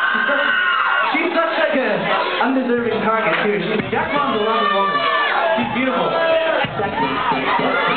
She's such like a undeserving target too. Jack Mom's a lovely woman. She's beautiful. Sexy.